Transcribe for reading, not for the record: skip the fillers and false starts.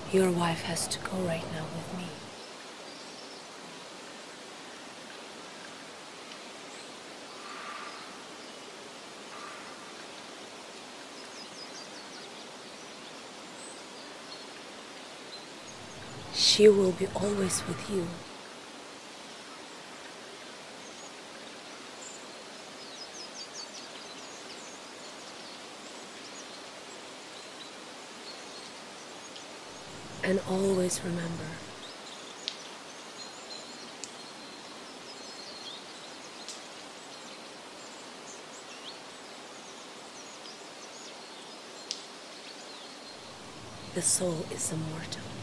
Your wife has to go right now with me. She will be always with you. And always remember, the soul is immortal.